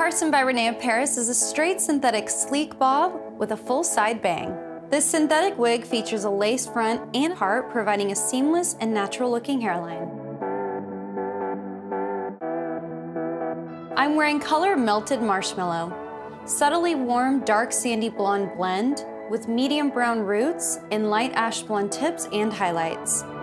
Carson by Rene of Paris is a straight synthetic sleek bob with a full side bang. This synthetic wig features a lace front and part, providing a seamless and natural looking hairline. I'm wearing color Melted Marshmallow, subtly warm dark sandy blonde blend with medium brown roots and light ash blonde tips and highlights.